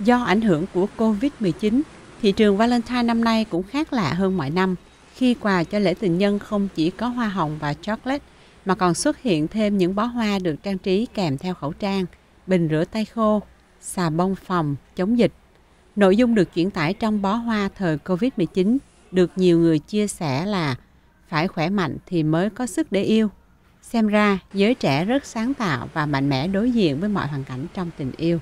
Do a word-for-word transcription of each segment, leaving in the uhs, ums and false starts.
Do ảnh hưởng của Covid mười chín, thị trường Valentine năm nay cũng khác lạ hơn mọi năm, khi quà cho lễ tình nhân không chỉ có hoa hồng và chocolate, mà còn xuất hiện thêm những bó hoa được trang trí kèm theo khẩu trang, bình rửa tay khô, xà bông phòng, chống dịch. Nội dung được chuyển tải trong bó hoa thời Covid mười chín được nhiều người chia sẻ là phải khỏe mạnh thì mới có sức để yêu. Xem ra, giới trẻ rất sáng tạo và mạnh mẽ đối diện với mọi hoàn cảnh trong tình yêu.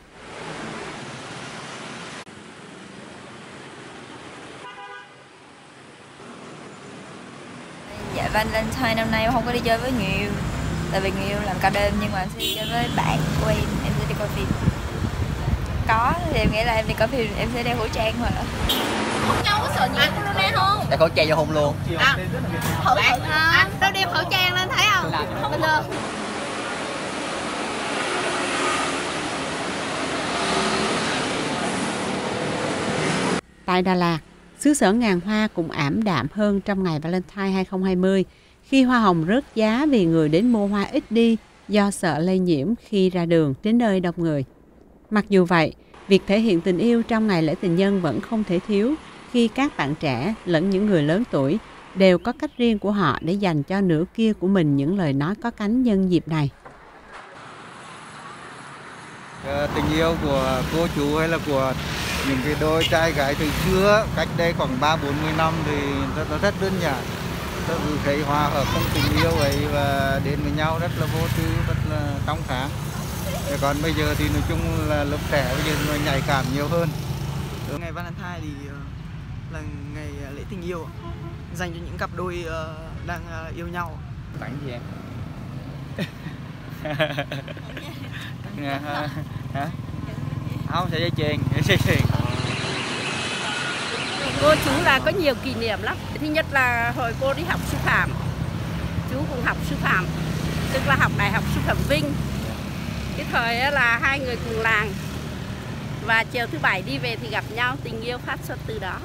Dạ Valentine năm nay em không có đi chơi với người yêu. Tại vì người yêu làm ca đêm, nhưng mà em sẽ đi chơi với bạn của em, em sẽ đi coi phim. Có, thì em nghĩ là em đi coi phim em sẽ đeo khẩu trang hoặc là hôn nhau có sợ nhiễm corona không? Đeo khẩu trang vô hôn luôn. À, thử thử ha. Đâu đeo khẩu trang lên thấy không? Bình thường. Tại Đà Lạt, xứ sở ngàn hoa cũng ảm đạm hơn trong ngày Valentine hai không hai không, khi hoa hồng rớt giá vì người đến mua hoa ít đi do sợ lây nhiễm khi ra đường đến nơi đông người. Mặc dù vậy, việc thể hiện tình yêu trong ngày lễ tình nhân vẫn không thể thiếu khi các bạn trẻ lẫn những người lớn tuổi đều có cách riêng của họ để dành cho nửa kia của mình những lời nói có cánh nhân dịp này. Tình yêu của cô chú hay là của những cái đôi trai gái từ xưa cách đây khoảng ba bốn mươi năm thì rất, rất, rất đơn giản. Tôi thấy hòa hợp trong tình yêu ấy và đến với nhau rất là vô tư, rất là trong sáng. Còn bây giờ thì nói chung là lớp trẻ bây giờ nó nhạy cảm nhiều hơn. Ngày Valentine thì là ngày lễ tình yêu dành cho những cặp đôi đang yêu nhau. Tặng gì em? Hả? Không, sợi dây chuyền, sợi dây chuyền. Cô chú là có nhiều kỷ niệm lắm. Thứ nhất là hồi cô đi học sư phạm, chú cũng học sư phạm, tức là học đại học sư phạm Vinh. Cái thời là hai người cùng làng, và chiều thứ bảy đi về thì gặp nhau, tình yêu phát xuất từ đó.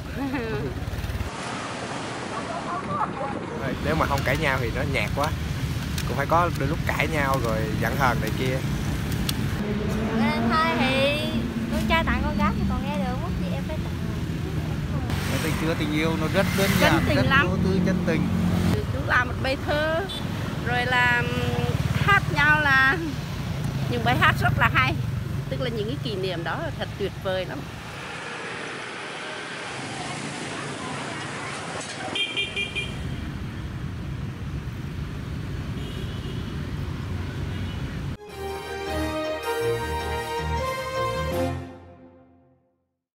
Nếu mà không cãi nhau thì nó nhạt quá, cũng phải có đôi lúc cãi nhau rồi giận hờn này kia. Valentine thì con trai tặng con gái thì còn nghe được, mất gì em phải tặng. Tình xưa tình yêu nó rất đơn giản, tình rất lắm. vô tư, chân tình. Chú làm một bài thơ, rồi là hát nhau là những bài hát rất là hay, tức là những cái kỷ niệm đó là thật tuyệt vời lắm.